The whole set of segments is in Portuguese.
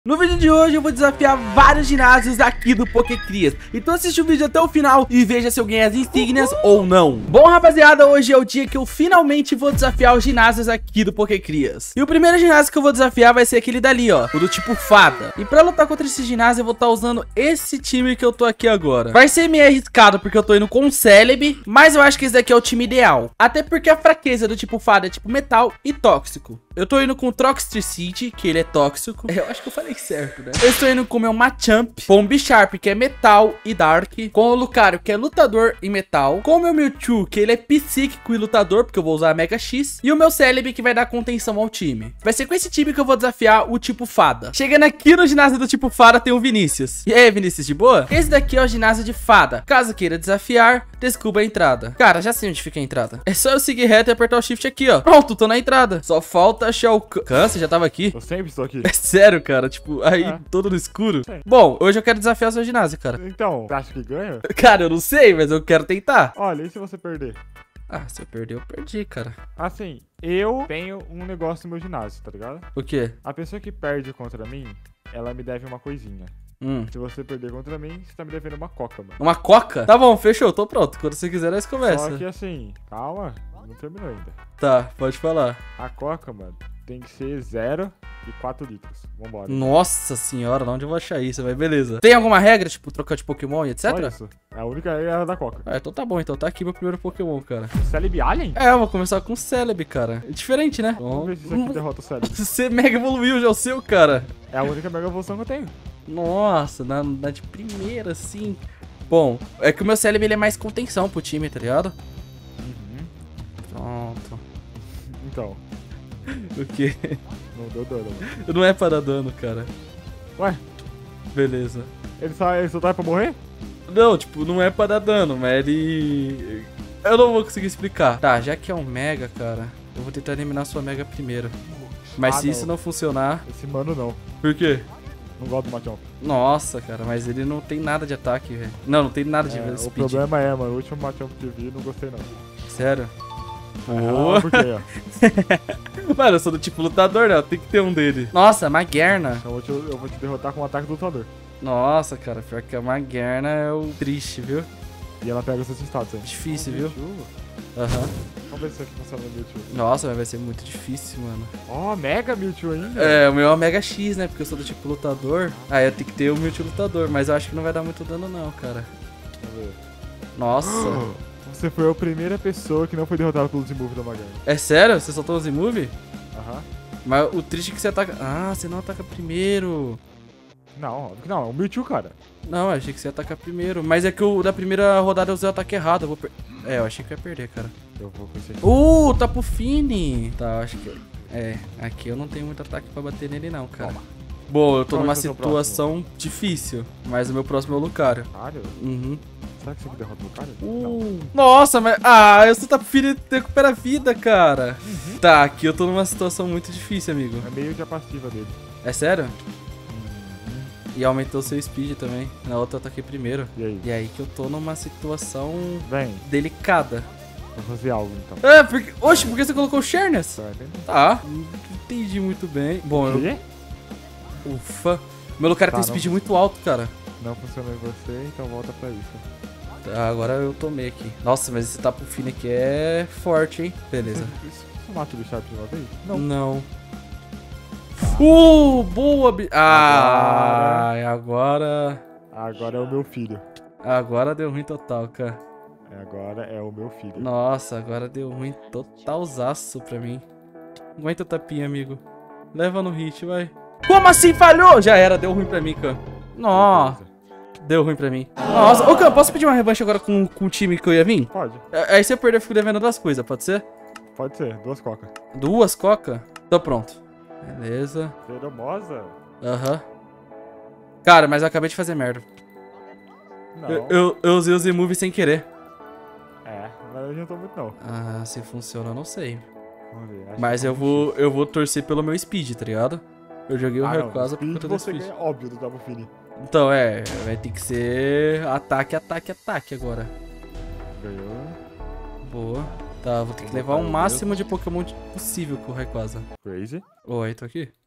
No vídeo de hoje eu vou desafiar vários ginásios aqui do Pokécrias. Então assiste o vídeo até o final e veja se eu ganho as insígnias ou não. Bom, rapaziada, hoje é o dia que eu finalmente vou desafiar os ginásios aqui do Pokécrias. E o primeiro ginásio que eu vou desafiar vai ser aquele dali, ó, o do tipo fada. E pra lutar contra esse ginásio eu vou estar usando esse time que eu tô aqui agora. Vai ser meio arriscado porque eu tô indo com o Celebi, mas eu acho que esse daqui é o time ideal. Até porque a fraqueza do tipo fada é tipo metal e tóxico. Eu tô indo com o Toxtricity, que ele é tóxico. Eu acho que eu falei certo, né? Eu estou indo com o meu Machamp, com o Bisharp, que é metal e dark, com o Lucario, que é lutador e metal, com o meu Mewtwo, que ele é psíquico e lutador, porque eu vou usar a Mega X, e o meu Celebi, que vai dar contenção ao time. Vai ser com esse time que eu vou desafiar o tipo fada. Chegando aqui no ginásio do tipo fada, tem o Vinícius. E aí, Vinícius, de boa? Esse daqui é o ginásio de fada. Caso queira desafiar, descubra a entrada. Cara, já sei onde fica a entrada. É só eu seguir reto e apertar o shift aqui, ó. Pronto, tô na entrada. Só falta achar o Você já tava aqui? Eu sempre estou aqui. É sério, cara, tipo, aí todo no escuro. Sim. Bom, hoje eu quero desafiar o seu ginásio, cara. Então, você acha que ganha? Cara, eu não sei, mas eu quero tentar. Olha, e se você perder? Ah, se eu perder, eu perdi, cara. Assim, eu tenho um negócio no meu ginásio, tá ligado? O quê? A pessoa que perde contra mim, ela me deve uma coisinha. Se você perder contra mim, você tá me devendo uma coca, mano. Uma coca? Tá bom, fechou, tô pronto. Quando você quiser, nós conversa. Só que assim, calma, não terminou ainda. Tá, pode falar. A coca, mano, tem que ser 0 e 4 litros. Vambora. Nossa senhora, onde eu vou achar isso? Mas beleza. Tem alguma regra, tipo, trocar de Pokémon e etc? Só isso. É a única regra da coca. Ah, então tá bom, então tá aqui meu primeiro Pokémon, cara. O Celebi Alien? É, eu vou começar com o Celebi, cara. É diferente, né? Vamos ver se isso aqui derrota o Celebi. Você mega evoluiu já o seu, cara. É a única mega evolução que eu tenho. Nossa, na de primeira, assim. Bom, é que o meu Celebi ele é mais contenção pro time, tá ligado? Pronto. Então, O quê? não deu dano, mano. Não é pra dar dano, cara. Ué, Beleza. ele só tá aí pra morrer? Não, tipo, não é pra dar dano, mas ele... Eu não vou conseguir explicar. Tá, já que é um Mega, cara, eu vou tentar eliminar sua Mega primeiro. Mas se isso não funcionar... Esse mano não. Por quê? Não gosto do Machamp. Nossa, cara, mas ele não tem nada de ataque, velho. Não tem nada de O speed. problema é, mano, o último Machamp que vi, não gostei não. Sério? Ah, por quê, ó? Mano, eu sou do tipo lutador, né? Tem que ter um dele. Nossa, Magerna. Então eu vou te derrotar com um ataque do lutador. Nossa, cara, pior que a Magerna é o triste, viu? E ela pega os seus status aí. Difícil, viu? Mewtwo. Aham. Vamos ver se isso aqui funciona no Mewtwo. Nossa, mas vai ser muito difícil, mano. Ó, Mega Mewtwo ainda. É, o meu é o Mega X, né? Porque eu sou do tipo lutador. Aí eu tenho que ter o Mewtwo lutador. Mas eu acho que não vai dar muito dano, não, cara. Vamos ver. Nossa. Você foi a primeira pessoa que não foi derrotada pelo Zimove da Magarna. É sério? Você soltou o Z-Move? Aham. Mas o triste é que você ataca... Ah, você não ataca primeiro. Não, óbvio que não. É um Mewtwo, cara. Não, eu achei que você ia atacar primeiro. Mas é que o da primeira rodada eu usei o ataque errado. Eu achei que eu ia perder, cara. Eu vou com esse aqui. Tapu Fini. Tá, acho que... aqui eu não tenho muito ataque pra bater nele não, cara. Toma. Bom, eu tô Qual numa vai ser o seu situação difícil. Mas o meu próximo é o Lucario. Lucario? Uhum. Será que isso aqui derrota o Lucario? Não. Nossa, mas... Ah, eu sou Tapu Fini e recupera a vida, cara. Tá, aqui eu tô numa situação muito difícil, amigo. É meio de a passiva dele. É sério? E aumentou seu speed também. Na outra eu ataquei primeiro. E aí? E aí que eu tô numa situação Vem, delicada. vou fazer algo então. É, porque... Oxe, por que você colocou o Sharness? Você vai entender. Tá, não entendi muito bem. Bom, eu... Quê? Ufa. Meu Lucario Tá, tem não speed muito alto, cara. Não funcionou em você, então volta pra isso. Tá, agora eu tomei aqui. Nossa, mas esse Tapu Fini aqui é forte, hein? Beleza. Isso mata o Bisharp de uma vez? Não. Boa. Agora... Agora é o meu filho. Agora deu ruim total, cara. Agora é o meu filho. Nossa, agora deu ruim totalzaço pra mim. Aguenta o tapinha, amigo. Leva no hit, vai. Como assim falhou? Já era, deu ruim pra mim, Khan. Nossa, deu ruim pra mim. Nossa, ô Khan, posso pedir uma revanche agora com o time que eu ia vir? Pode. Aí se eu perder, eu fico devendo das coisas, pode ser? Pode ser, 2 cocas. 2 coca? Tô pronto. Beleza. Feromosa? Aham. Cara, mas eu acabei de fazer merda. Não. Eu usei o Z-Move sem querer. É, mas eu não adiantou muito não. Ah, se funciona, eu não sei. Vamos ver. acho Mas que eu vou torcer pelo meu speed, tá ligado? Eu joguei o não, Rayquaza por speed conta do você speed. ganha, óbvio, do Tapu Fini. Então, vai ter que ser ataque agora. Ganhou. Boa. Tá, vou ter que levar o máximo de Pokémon possível com o Rayquaza. Crazy. Oi, tô aqui.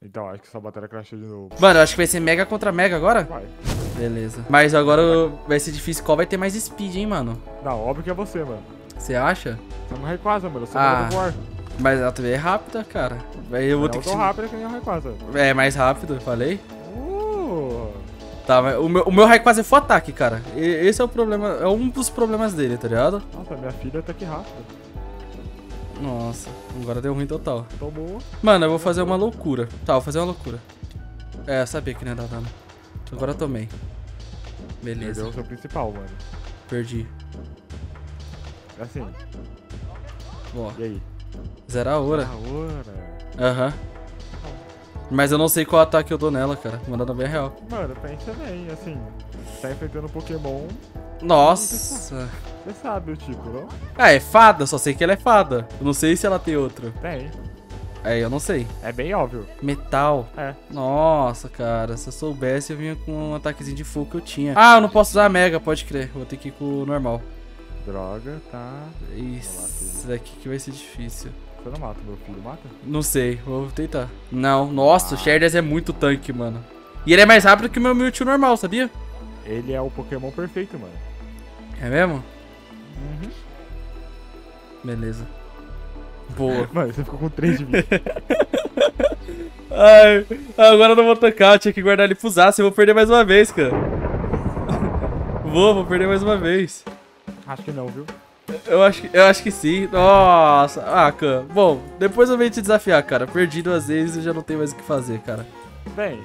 Então, acho que sua batalha crashou de novo. Mano, eu acho que vai ser mega contra mega agora? Vai. Beleza. Mas agora vai ser difícil. Qual vai ter mais speed, hein, mano? Não, óbvio que é você, mano. Você acha? Você não Rayquaza, mano. Você não voar. Mas ela também é rápida, cara. Eu vou ter que... rápida que nem o Rayquaza. É, mais rápido, falei. Tá, mas o meu Rayquaza é full ataque, cara. Esse é o problema, é um dos problemas dele, tá ligado? Nossa, minha filha tá aqui rápida. Nossa, agora deu ruim total. Tomou. Mano, eu vou fazer uma loucura. Tá, vou fazer uma loucura. É, eu sabia que não ia dar dano. Agora eu tomei. Beleza. Perdeu o seu principal, mano. Perdi. Assim. Ó. E aí? Zero a hora. Aham. Mas eu não sei qual ataque eu dou nela, cara. Mandando bem real. Mano, pensa bem, assim. Tá enfrentando um Pokémon. Nossa. Você sabe o tipo, não? Ah, é fada, só sei que ela é fada. Eu não sei se ela tem outro. Tem. É, eu não sei. É bem óbvio. Metal. É. Nossa, cara. Se eu soubesse, eu vinha com um ataquezinho de fogo que eu tinha. Ah, eu não posso usar a Mega, pode crer. Vou ter que ir com o normal. Droga, tá. Isso daqui que vai ser difícil. Você não mata meu filho, mata? Não sei, vou tentar. Não, nossa, o Shardas é muito tanque, mano. E ele é mais rápido que o meu Mewtwo normal, sabia? Ele é o Pokémon perfeito, mano. É mesmo? Uhum. Beleza. Boa. Mano, você ficou com 3 de vida. Ai, agora eu não vou tancar, eu tinha que guardar ele pro Zacian, eu vou perder mais uma vez, cara. Vou perder mais uma vez. Acho que não, viu? Eu acho que sim. Nossa. Ah, cara. Bom, depois eu venho te desafiar, cara. Perdi 2 vezes e já não tenho mais o que fazer, cara. Bem,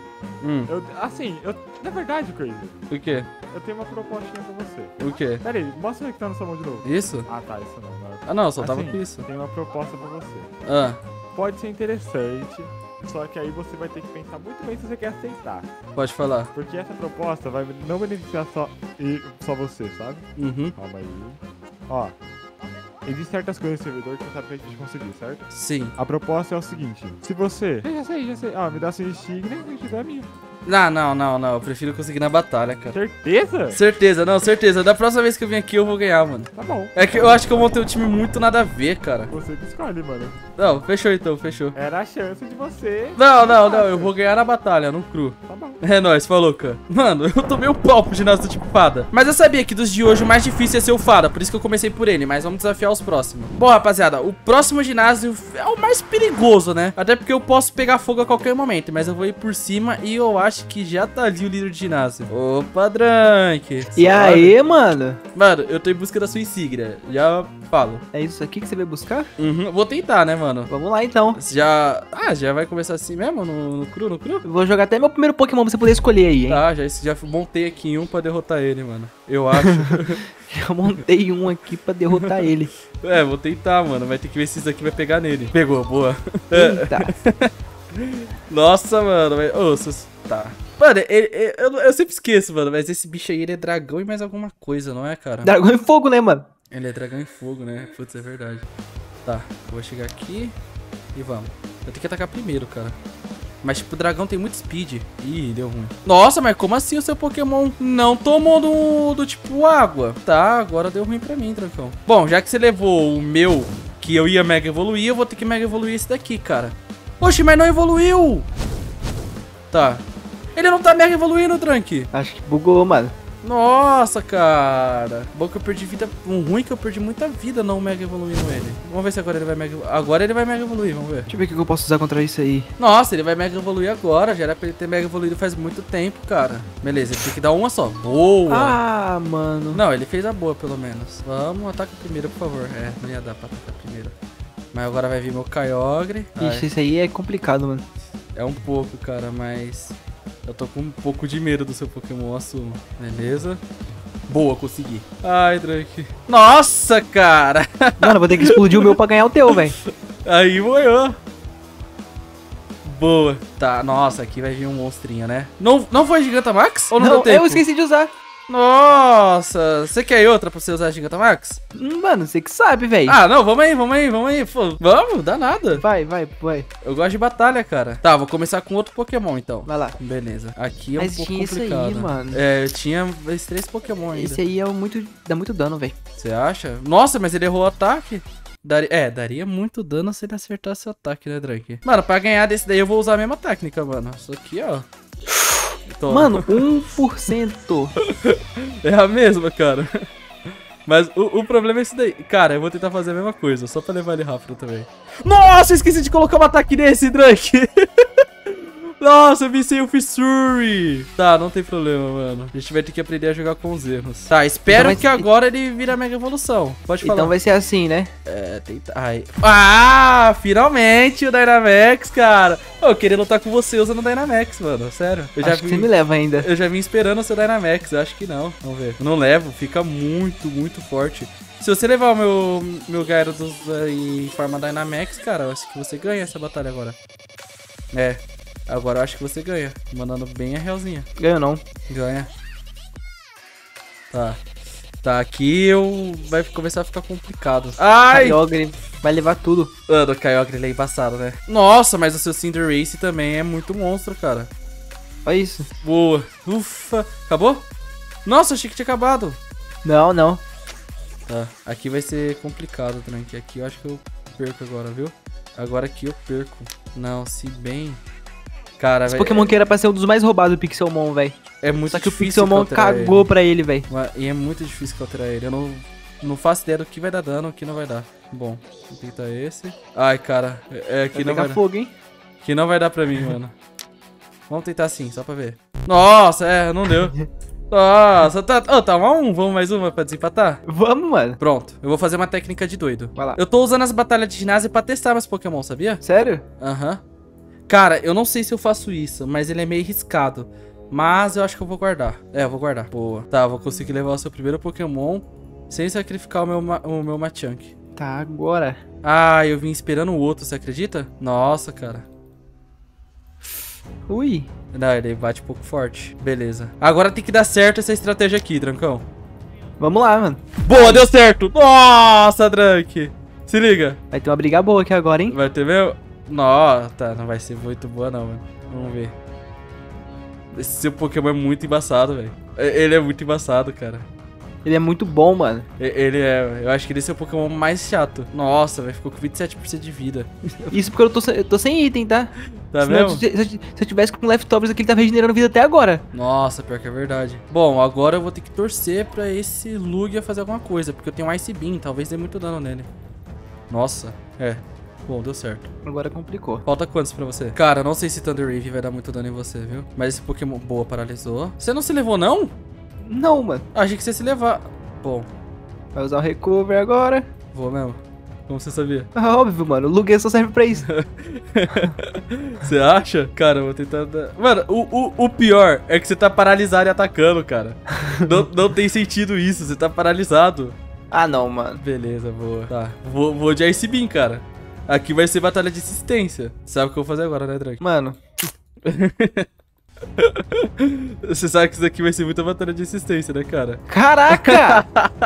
na verdade, Crazy. O quê? Eu tenho uma propostinha pra você. O quê? Pera aí, mostra aí que tá na sua mão de novo. Isso? Ah, tá, isso não. Ah, não, só tava assim, com isso. Tem uma proposta pra você. Ah, Pode ser interessante, só que aí você vai ter que pensar muito bem se você quer aceitar. pode falar. Porque essa proposta vai não beneficiar só você, sabe? Uhum. Calma aí. Ó, existem certas coisas no servidor que você sabe que a gente conseguir, certo? Sim. A proposta é o seguinte: se você. Já sei. Ah, me dá seu Insignia e o Insignia é minha. Não. Eu prefiro conseguir na batalha, cara. Certeza? Certeza. Da próxima vez que eu vim aqui, eu vou ganhar, mano. Tá bom. É que eu acho que eu montei um time muito nada a ver, cara. Você que escolhe, mano. Não, fechou então, fechou. Era a chance de você. Não, eu vou ganhar na batalha, no cru. Tá bom. É nóis, falou, cara. Mano, eu tomei um pau pro ginásio do tipo fada. Mas eu sabia que dos de hoje o mais difícil ia ser o fada, por isso que eu comecei por ele, mas vamos desafiar os próximos. Bom, rapaziada, o próximo ginásio é o mais perigoso, né? Até porque eu posso pegar fogo a qualquer momento, mas eu vou ir por cima e eu acho que já tá ali o líder de ginásio. Opa, Drunk. E aí, mano? Mano, eu tô em busca da sua insígnia, já falo. É isso aqui que você vai buscar? Uhum, vou tentar, né, mano? Vamos lá, então. Já vai começar assim mesmo, no cru? Eu vou jogar até meu primeiro Pokémon pra você poder escolher aí, hein? Tá, já montei aqui em um pra derrotar ele, mano. Eu acho. Já montei um aqui pra derrotar ele. É, vou tentar, mano. Vai ter que ver se isso aqui vai pegar nele. Pegou, boa. Eita. Nossa, mano. Tá. Mano, eu sempre esqueço, mano. Mas esse bicho aí, ele é dragão e mais alguma coisa, não é, cara? Dragão em fogo, né, mano? Ele é dragão em fogo, né? Putz, é verdade. Tá, eu vou chegar aqui e vamos. Eu tenho que atacar primeiro, cara. Mas, tipo, o dragão tem muito speed. Ih, deu ruim. Nossa, mas como assim o seu Pokémon não tomou do tipo água? Tá, agora deu ruim pra mim, Dracão. Bom, já que você levou o meu, que eu ia Mega Evoluir, eu vou ter que Mega Evoluir esse daqui, cara. Oxe, mas não evoluiu! Tá. Ele não tá Mega Evoluindo, Drunk. Acho que bugou, mano. Nossa, cara. Bom que eu perdi vida. Um ruim que eu perdi muita vida não Mega Evoluindo ele. Vamos ver se agora ele vai Mega Evoluir. Agora ele vai Mega Evoluir, vamos ver. Deixa eu ver o que eu posso usar contra isso aí. Nossa, ele vai Mega Evoluir agora. Já era pra ele ter Mega Evoluído faz muito tempo, cara. Beleza, ele tem que dar uma só. Boa! Ah, mano. Não, ele fez a boa, pelo menos. Vamos, ataca primeiro, por favor. É, não ia dar pra atacar primeiro. Mas agora vai vir meu Kyogre. Ixi, isso aí é complicado, mano. É um pouco, cara, mas... eu tô com um pouco de medo do seu Pokémon, assumo. Beleza. Boa, consegui. Ai, Drake. Nossa, cara. Mano, eu vou ter que explodir o meu pra ganhar o teu, velho. Aí moiou. Boa. Tá, nossa, aqui vai vir um monstrinho, né? Não foi Gigantamax? Ou não deu tempo? Eu esqueci de usar. Nossa, você quer outra pra você usar Gigantamax? Mano, você que sabe, velho. Ah, não, vamos aí. Pô, vamos, dá nada. Vai. Eu gosto de batalha, cara. Tá, vou começar com outro Pokémon, então. Vai lá. Beleza. Aqui é um Mas pouco tinha complicado. isso aí, mano. É, eu tinha esses 3 Pokémon ainda. Esse aí é dá muito dano, velho. Você acha? Nossa, mas ele errou o ataque. Daria muito dano se ele acertasse o ataque, né, Drake? Mano, pra ganhar desse daí eu vou usar a mesma técnica, mano. Isso aqui, ó. Mano, 1%. É a mesma, cara. Mas o problema é isso daí. Cara, eu vou tentar fazer a mesma coisa, só pra levar ele rápido também. Nossa, eu esqueci de colocar um ataque nesse, Drake. Nossa, eu vi sem o Fissuri. Tá, não tem problema, mano. A gente vai ter que aprender a jogar com os erros. Tá, espero que agora ele vira Mega Evolução. Pode falar. Então vai ser assim, né? Tenta... Ai. Ah, finalmente o Dynamax, cara. Eu queria lutar com você usando o Dynamax, mano. Sério. Acho que você me leva ainda. Eu já vim esperando o seu Dynamax. Eu acho que não. Vamos ver. Eu não levo. Fica muito, muito forte. Se você levar o meu Gyarados em forma Dynamax, cara, eu acho que você ganha essa batalha agora. Agora eu acho que você ganha. Mandando bem a realzinha. Ganho não. Ganha. Tá, aqui vai começar a ficar complicado. Ai! Kyogre vai levar tudo. Mano, o Kyogre ele é embaçado, né? Nossa, mas o seu Cinderace também é muito monstro, cara. Olha isso. Boa. Ufa. Acabou? Nossa, achei que tinha acabado. Não, não. Tá, aqui vai ser complicado, Trank. Aqui eu acho que eu perco agora, viu? Agora aqui eu perco. Não, se bem... Cara, esse Pokémon que era pra ser um dos mais roubados do Pixelmon, velho. É muito Só que difícil. O Pixelmon cagou pra ele, velho. E é muito difícil capturar ele. Eu não faço ideia do que vai dar dano, o que não vai dar. Bom, vou tentar esse. Ai, cara. Aqui não vai dar. Fogo, hein? Que não vai dar pra mim, mano. Vamos tentar assim, só pra ver. Nossa, não deu. Nossa, tá 1x1. Vamos mais uma pra desempatar? Vamos, mano. Pronto, eu vou fazer uma técnica de doido. Vai lá. Eu tô usando as batalhas de ginásio pra testar meus Pokémon, sabia? Sério? Aham. Cara, eu não sei se eu faço isso, mas ele é meio arriscado. Mas eu acho que eu vou guardar. Eu vou guardar. Boa. Tá, vou conseguir levar o seu primeiro Pokémon sem sacrificar o meu Machamp. Tá, agora. Ah, eu vim esperando o outro, você acredita? Nossa, cara. Ui. Não, ele bate um pouco forte. Beleza. Agora tem que dar certo essa estratégia aqui, Drancão. Vamos lá, mano. Boa, deu certo. Nossa, Drank. Se liga. Vai ter uma briga boa aqui agora, hein? Vai ter mesmo? Nossa, tá, não vai ser muito boa não, mano. Vamos ver. Esse seu Pokémon é muito embaçado, velho. Ele é muito embaçado, cara. Ele é muito bom, mano. Ele é... Eu acho que ele é o Pokémon mais chato. Nossa, velho, ficou com 27% de vida. Isso porque eu tô sem item, tá? Tá senão, mesmo? Se eu tivesse com leftovers aqui, ele tava regenerando vida até agora. Nossa, pior que é verdade. Bom, agora eu vou ter que torcer pra esse Lugia fazer alguma coisa, porque eu tenho um Ice Beam, talvez dê muito dano nele. Nossa, bom, deu certo. Agora complicou. Falta quantos pra você? Cara, eu não sei se Thunder Wave vai dar muito dano em você, viu? Mas esse Pokémon... Boa, paralisou. Você não se levou, não? Não, mano. Achei que você ia se levar. Bom. Vai usar o Recover agora. Vou mesmo. Como você sabia? Óbvio, mano. O Lugia só serve pra isso. Você acha? Cara, eu vou tentar dar... Mano, o pior é que você tá paralisado e atacando, cara. não tem sentido isso. Você tá paralisado. Ah, não, mano. Beleza, boa. Tá. Vou de Ice Beam, cara. Aqui vai ser batalha de assistência. Sabe o que eu vou fazer agora, né, Drake? Mano. Você sabe que isso aqui vai ser muita batalha de assistência, né, cara? Caraca!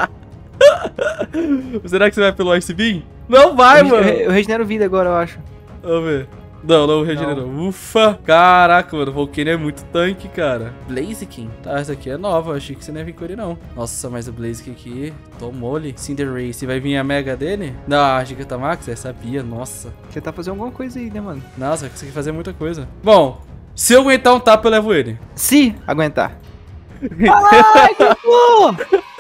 Será que você vai pelo Ice Beam? Não vai, mano. Eu regenero vida agora, eu acho. Vamos ver. Não regenerou. Ufa! Caraca, mano, o Volcano é muito tanque, cara. Blaziken? Tá, essa aqui é nova. Eu achei que você não ia vir com ele, não. Nossa, mas o Blaziken aqui tomou-lhe. Cinderace. Vai vir a Mega dele? Não, a Gigantamax? Sabia, nossa. Você tá fazendo alguma coisa aí, né, mano? Nossa, vai conseguir fazer muita coisa. Bom, se eu aguentar um tapa, eu levo ele. Se aguentar. Ai, que boa!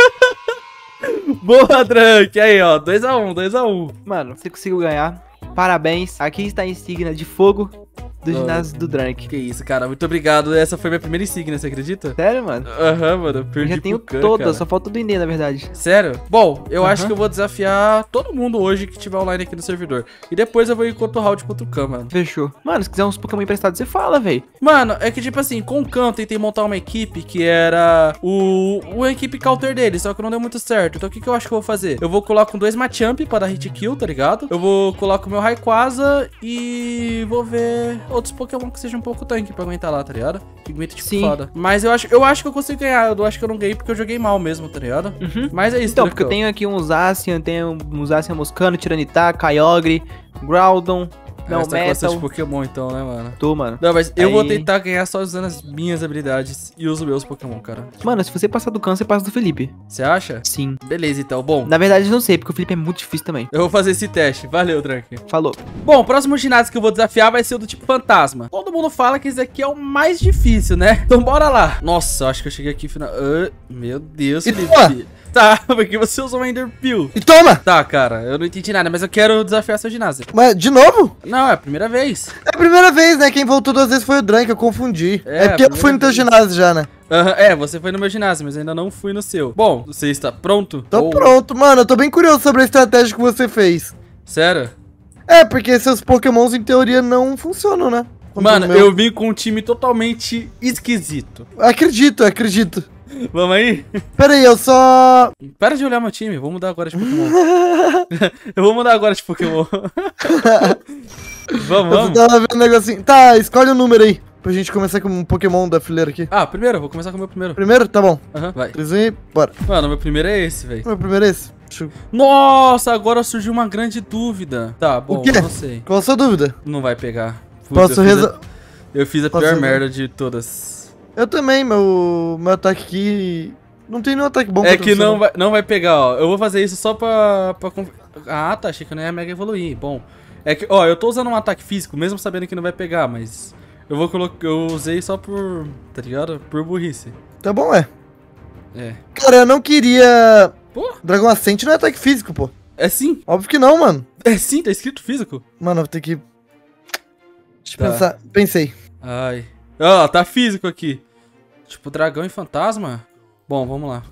Boa, Drunk. Aí, ó. 2x1. Mano, você conseguiu ganhar. Parabéns. Aqui está a insígnia de fogo do ginásio do Drank. Que isso, cara. Muito obrigado. Essa foi minha primeira insígnia, você acredita? Sério, mano? Aham, mano. Eu perdi eu já tenho pro Khan, todas, cara. só falta o Dendê, na verdade. Sério? Bom, eu acho que eu vou desafiar todo mundo hoje que tiver online aqui no servidor. E depois eu vou ir contra o round contra o Khan, mano. Fechou. Mano, se quiser uns Pokémon emprestados, você fala, velho. Mano, é que tipo assim, com o Khan eu tentei montar uma equipe que era a equipe counter dele, só que não deu muito certo. Então o que eu acho que eu vou fazer? Eu vou colar com 2 Machamp pra dar hit kill, tá ligado? Eu vou colar com o meu Rayquaza e vou ver outros Pokémon que sejam um pouco tanque pra aguentar lá, tá ligado? Que aguenta tipo foda. Mas eu acho que eu consigo ganhar. Eu acho que eu não ganhei porque eu joguei mal mesmo, tá ligado? Mas é isso, então, porque eu tenho aqui um Zacian, tenho um Zacian Moscano, Tyranitar, Kyogre, Groudon, Não, Você tá com bastante Metal. Pokémon então, né, mano? Tô, mano. Não, mas eu Aí- vou tentar ganhar só usando as minhas habilidades e os meus Pokémon, cara. Mano, se você passar do Khan, você passa do Felipe. Você acha? Sim. Beleza, então. Bom, Na verdade, eu não sei, porque o Felipe é muito difícil também. eu vou fazer esse teste. Valeu, Drunk. Falou. Bom, o próximo ginásio que eu vou desafiar vai ser o do tipo fantasma. Todo mundo fala que esse aqui é o mais difícil, né? Então bora lá. Nossa, eu acho que eu cheguei aqui final. Meu Deus, E Felipe. Tá, porque você usou uma Ender Pill. E toma! Tá, cara, eu não entendi nada, mas eu quero desafiar seu ginásio. Mas, de novo? Não, é a primeira vez. É a primeira vez, né? Quem voltou 2 vezes foi o Drank, eu confundi. É, É porque eu a fui no teu primeira ginásio já, né? É, você foi no meu ginásio, mas eu ainda não fui no seu. Bom, você está pronto? Tô Ou- pronto, mano. Eu tô bem curioso sobre a estratégia que você fez. Sério? É, porque seus pokémons, em teoria, não funcionam, né? Contra Mano, o meu. eu vim com um time totalmente esquisito. Acredito, acredito. Vamos aí? Pera aí, eu só... Para de olhar meu time, vou mudar agora de Pokémon. Eu vou mudar agora de Pokémon. Vamos, Eu vamos. tava vendo um negocinho. Tá, escolhe um número aí. Pra gente começar com um Pokémon da fileira aqui. Ah, primeiro, vou começar com o meu primeiro. Primeiro? Tá bom. Aham, vai. 3 aí, bora. Mano, meu primeiro é esse, velho. Meu primeiro é esse. Deixa eu... Nossa, agora surgiu uma grande dúvida. Tá, bom, O quê? eu não sei. Qual a sua dúvida? Não vai pegar. Putz, Posso eu fiz resolver? Eu fiz a Posso pior resolver? merda de todas. Eu também, meu ataque aqui... Não tem nenhum ataque bom É contra que você, não vai pegar, ó. Eu vou fazer isso só pra Ah, tá, achei que eu não ia mega evoluir. Bom, é que, ó, eu tô usando um ataque físico, mesmo sabendo que não vai pegar, mas... Eu vou colocar... Eu usei só por... Tá ligado? Por burrice. Tá bom, é. É. Cara, eu não queria... Pô, Dragon Ascent não é ataque físico, pô. é sim. Óbvio que não, mano. É sim, tá escrito físico. Mano, eu vou ter que... Deixa eu Tá. pensar. Pensei. Ai. Ó, tá físico aqui. Tipo, dragão e fantasma? Bom, vamos lá.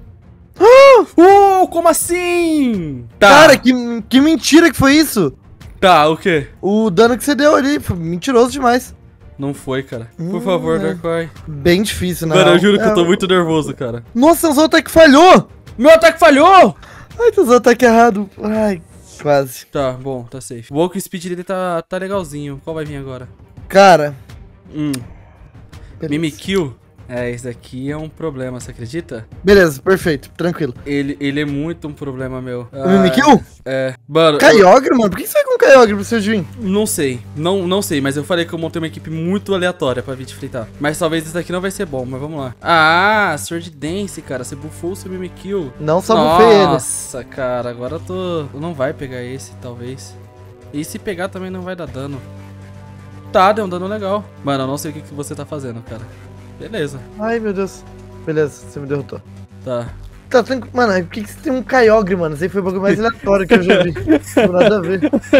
Como assim? Tá. Cara, que mentira que foi isso. Tá, o quê? O dano que você deu ali foi mentiroso demais. Não foi, cara. Por favor, é. Darkrai. Bem difícil, né? Mano, eu juro que eu tô muito nervoso, cara. Nossa, usou o ataque falhou! Meu ataque falhou! Ai, tu usou o ataque errado. Ai, quase. Tá, bom, tá safe. O walk speed dele tá legalzinho. Qual vai vir agora? Cara. Beleza. Mimikyu? É, esse daqui é um problema, você acredita? Beleza, perfeito, tranquilo. Ele é muito um problema meu. O Mimikyu? É. Mano, Kyogre, mano? Por que você vai com Kyogre pro seu Jin? não sei. Não sei, mas eu falei que eu montei uma equipe muito aleatória pra vir te fritar. Mas talvez esse daqui não vai ser bom, mas vamos lá. Ah, Sword Dance, cara. Você buffou o seu Mimikyu. Não só bufei ele. Nossa, cara, agora eu tô... Não vai pegar esse, talvez. E se pegar também não vai dar dano. Tá, deu um dano legal. Mano, eu não sei o que você tá fazendo, cara. Beleza. Ai, meu Deus. Beleza, você me derrotou. Tá. Tá tranquilo. Mano, por que você tem um Kyogre, mano? Esse aí foi o bagulho mais aleatório que eu já vi. Não tem nada a ver.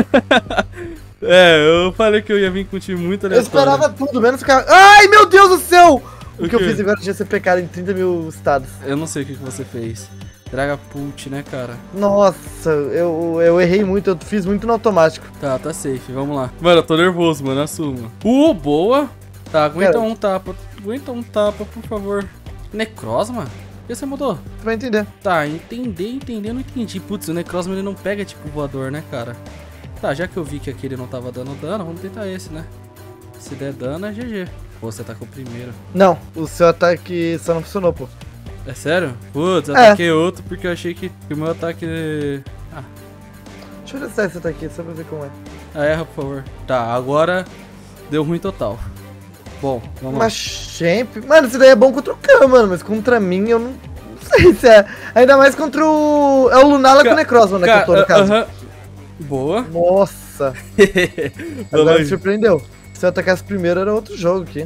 É, eu falei que eu ia vir com um time muito Eu aleatório. esperava tudo, menos Kyogre. Ai, meu Deus do céu! O que eu quê? fiz agora tinha ser pecado em 30 mil estados. Eu não sei o que você fez. Dragapult, né, cara? Nossa, eu errei muito, eu fiz muito no automático. Tá safe, vamos lá. Mano, eu tô nervoso, mano, assuma. Boa! Tá, aguenta Cara. um tapa. Aguenta um tapa, por favor. Necrozma? Por que você mudou? Você vai entender. Tá, entender, não entendi. Putz, o Necrozma ele não pega tipo voador, né, cara? Tá, já que eu vi que aquele não tava dando dano, vamos tentar esse, né? Se der dano, é GG. Pô, você tá com o primeiro. Não, o seu ataque só não funcionou, pô. É sério? Putz, eu É. ataquei outro porque eu achei que o meu ataque... Deixa eu testar esse ataque só pra ver como é. Ah, erra, por favor. Tá, agora deu ruim total. Bom, vamos lá. Mas Champ... Mano, isso daí é bom contra o Khan, mano, mas contra mim eu não sei se é. Ainda mais contra o... É o Lunala com o Necrozma, né, que eu tô no caso. aham. Boa. Nossa, Vamos agora me aí. surpreendeu. Se eu atacasse primeiro era outro jogo aqui.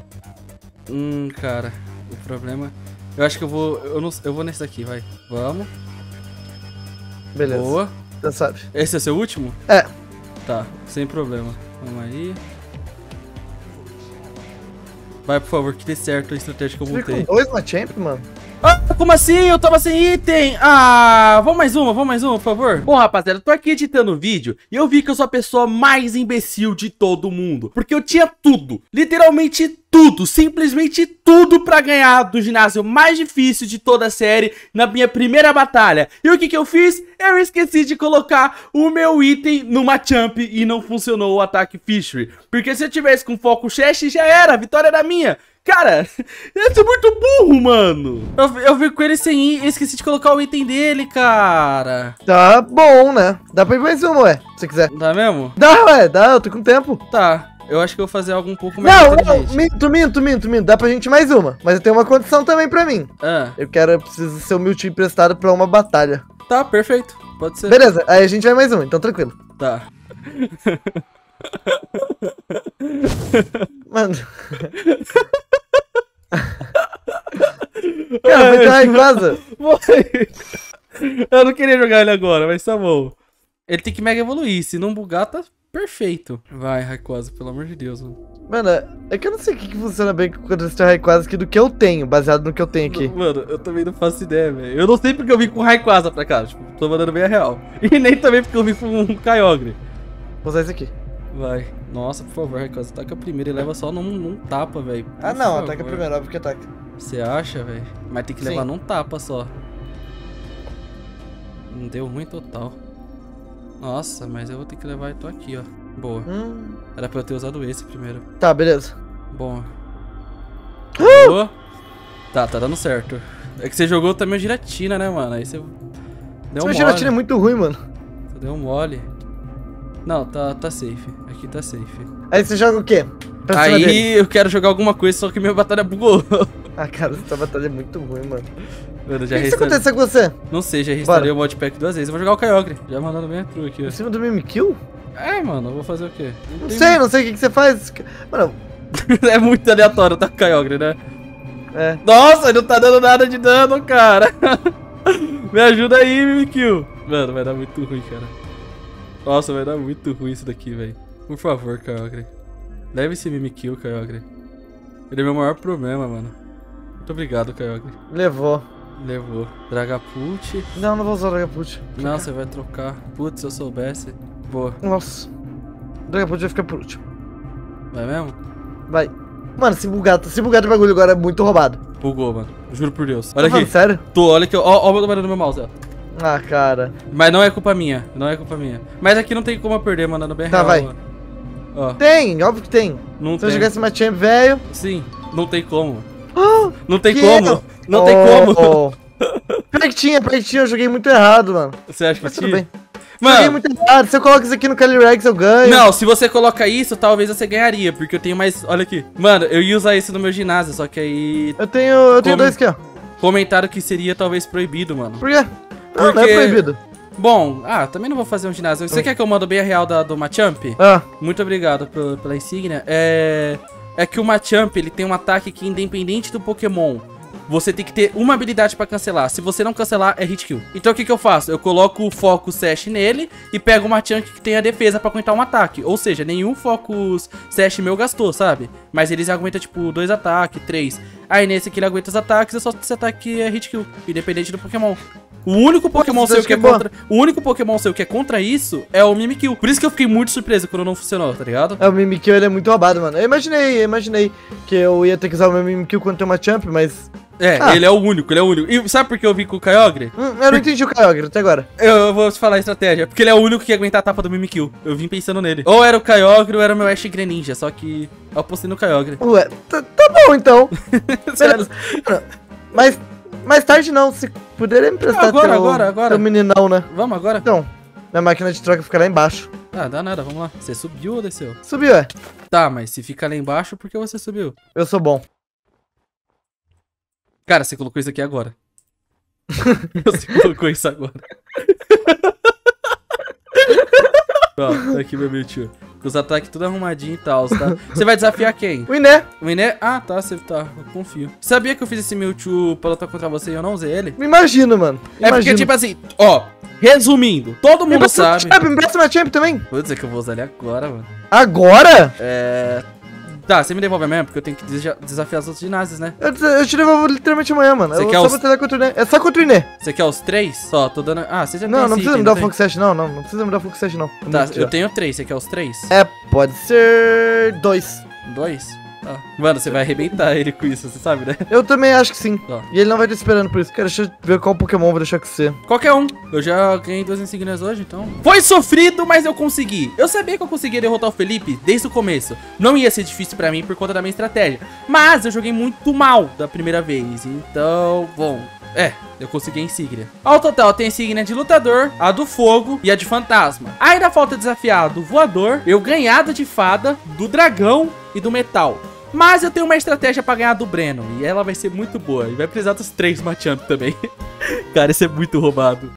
Cara, o problema... Eu acho que eu vou... Eu vou nesse daqui, vai. Vamos. Beleza, Boa. já sabe. Esse é seu último? É. Tá, sem problema. Vamos aí. Vai, por favor, que dê certo a estratégia que eu Você veio montei. com 2 na Champ, mano? Ah, como assim? Eu tava sem item! Vamos mais uma, por favor. Bom, rapaziada, eu tô aqui editando o vídeo e eu vi que eu sou a pessoa mais imbecil de todo mundo. Porque eu tinha tudo, literalmente tudo, simplesmente tudo pra ganhar do ginásio mais difícil de toda a série na minha primeira batalha. E o que eu fiz? Eu esqueci de colocar o meu item numa champ e não funcionou o ataque Fishery. Porque se eu tivesse com foco Chest, já era, a vitória era minha. Cara, esse é muito burro, mano. Eu vi com ele sem ir, esqueci de colocar o item dele, cara. Tá bom, né? Dá pra ir mais uma, ué, se você quiser. Dá mesmo? Dá, ué, dá, eu tô com tempo. Tá, eu acho que eu vou fazer algo um pouco mais Minto. Dá pra gente mais uma. Mas eu tenho uma condição também pra mim. Eu preciso ser o meu time emprestado pra uma batalha. Tá, perfeito. Pode ser. Beleza, aí a gente vai mais uma, então tranquilo. Tá. Mano. Cara, vai ter Rayquaza. Eu não queria jogar ele agora, mas tá bom. Ele tem que mega evoluir. Se não bugar, tá perfeito. Vai, Rayquaza, pelo amor de Deus, mano. Mano, é que eu não sei o que funciona bem com esse Rayquaza aqui do que eu tenho, baseado no que eu tenho aqui. Mano, eu também não faço ideia, velho. Eu não sei porque eu vim com Rayquaza pra cá. Tipo, tô mandando bem a real. E nem também porque eu vim com um Kyogre. Vou usar esse aqui. Vai. Nossa, por favor, Rayquaza, ataca primeiro e leva só num tapa, velho. Ah, não, ataca primeiro, óbvio que ataca. Você acha, velho? Mas tem que levar num tapa só. Não deu ruim total. Nossa, mas eu vou ter que levar e tô aqui, ó. Boa. Era pra eu ter usado esse primeiro. Tá, beleza. Bom. Tá dando certo. É que você jogou também a giratina, né, mano? Aí você deu Essa giratina é muito ruim, mano. Você deu um mole. Não, tá safe. Aqui tá safe. Aí você joga o quê? Aí eu quero jogar alguma coisa, só que minha batalha bugou. Ah, cara, essa batalha é muito ruim, mano. Mano, O que aconteceu com você? Não sei, já reinstalei o modpack 2 vezes. Eu vou jogar o Kyogre. Já mandando bem a true aqui, ó. Em cima do Mimikyu? É, mano, eu vou fazer o quê? Não sei o que você faz. Mano. É muito aleatório, tá com o Kyogre, né? É. Nossa, não tá dando nada de dano, cara. Me ajuda aí, Mimikyu. Mano, vai dar muito ruim, cara. Nossa, vai dar muito ruim isso daqui, velho. Por favor, Kyogre. Leve esse Mimikyu, Kyogre. Ele é meu maior problema, mano. Muito obrigado, Kyogre. Levou. Dragapult. Não vou usar o Dragapult. Não, você vai trocar. Putz, se eu soubesse. Boa. Nossa. O Dragapult vai ficar por último. Vai mesmo? Vai. Mano, se bugar do bagulho agora é muito roubado. Bugou, mano. Juro por Deus. Olha aqui. Sério? Olha aqui, ó o meu barulho no meu mouse, ó. Ah, cara. Mas não é culpa minha, Mas aqui não tem como eu perder, mano, no bem real, vai. Mano. Ó. Tem, óbvio que tem. Não Se eu jogasse uma champ, velho. Sim, não tem como. Oh, não tem como. Não tem como. Pior que tinha, eu joguei muito errado, mano. Você acha que tudo bem. Mano, joguei muito errado. Se eu coloco isso aqui no Calyrex, eu ganho. Não, se você coloca isso, talvez você ganharia, porque eu tenho mais... Olha aqui. Mano, eu ia usar esse no meu ginásio, só que aí... Eu tenho dois aqui, ó. Comentaram que seria talvez proibido, mano. Por quê? Não é proibido. Bom, também não vou fazer um ginásio. Você quer que eu mando bem a real do Machamp? Muito obrigado pela insígnia. É que o Machamp, ele tem um ataque que, independente do Pokémon, você tem que ter uma habilidade pra cancelar. Se você não cancelar, é hit kill. Então o que eu faço? Eu coloco o Focus Sash nele e pego o Machamp que tem a defesa pra aguentar um ataque. Ou seja, nenhum Focus Sash meu gastou, sabe? Mas eles aguentam, tipo, 2 ataques, 3. Aí nesse aqui ele aguenta os ataques, é só esse ataque é hit kill, independente do Pokémon. O único Pokémon seu que é contra... O único Pokémon seu que é contra isso é o Mimikyu. Por isso que eu fiquei muito surpreso quando não funcionou, tá ligado? O Mimikyu, ele é muito roubado, mano. Eu imaginei que eu ia ter que usar o meu Mimikyu quando tem uma champ, mas... ele é o único, E sabe por que eu vim com o Kyogre? Eu não entendi o Kyogre até agora. Eu vou te falar a estratégia. Porque ele é o único que ia aguentar a tapa do Mimikyu. Eu vim pensando nele. Ou era o Kyogre ou era o meu Ash Greninja. Só que eu apostei no Kyogre. Ué, tá bom então. Sério. Mas mais tarde não, se puder emprestar agora. teu meninão, né? Vamos agora? Então, minha máquina de troca fica lá embaixo. Dá nada, vamos lá. Você subiu ou desceu? Subiu, é. Tá, mas se fica lá embaixo, por que você subiu? Eu sou bom. Cara, você colocou isso aqui agora. Você colocou isso agora. Ó, tá aqui meu Mewtwo. Com os ataques tudo arrumadinho e tal, tá? Você vai desafiar quem? O Iné. O Iné? Ah, tá, você tá, eu confio. Sabia que eu fiz esse Mewtwo pra lutar contra você e eu não usei ele? Me imagino, mano. É porque, tipo assim, ó, resumindo, todo mundo sabe... Me empresta uma champ também. Vou dizer que eu vou usar ele agora, mano. Agora? Tá, você me devolve mesmo, porque eu tenho que desafiar os outros ginásios, né? Eu te devolvo literalmente amanhã, mano. Você eu quer só batalhar contra o Iné. É só contra o Iné. Você quer os 3? Só, tô dando... Ah, você já tem Não precisa me dar o Focus Focus Sash, não. Não precisa me dar o Focus Sash, não. Tá, eu tenho 3, você quer os 3? Pode ser 2. 2? Mano, você vai arrebentar ele com isso, você sabe, né? Eu também acho que sim. Ó. E ele não vai estar esperando por isso. Cara, deixa eu ver qual Pokémon eu vou deixar com você. Qualquer um. Eu já ganhei 2 insígnias hoje, então... Foi sofrido, mas eu consegui. Eu sabia que eu conseguia derrotar o Felipe desde o começo. Não ia ser difícil pra mim por conta da minha estratégia. Mas eu joguei muito mal da primeira vez. Então, bom... eu consegui a insígnia. Ao total, tem a insígnia de lutador, a do fogo e a de fantasma. Ainda falta desafiar do voador, eu ganhar da de fada, do dragão e do metal. Mas eu tenho uma estratégia pra ganhar do Breno. E ela vai ser muito boa. E vai precisar dos 3 Machamp também. Cara, isso é muito roubado.